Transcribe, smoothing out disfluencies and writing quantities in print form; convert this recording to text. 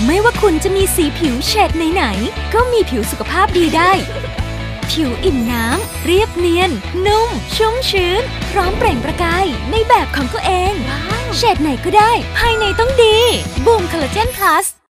ไม่ว่าคุณจะมีสีผิวเฉดไหนๆก็มีผิวสุขภาพดีได้ผิวอิ่มน้ำเรียบเนียนนุ่มชุ่มชื้นพร้อมเปล่งประกายในแบบของตัวเองเฉดไหนก็ได้ภายในต้องดีบูมคอลลาเจนพลัส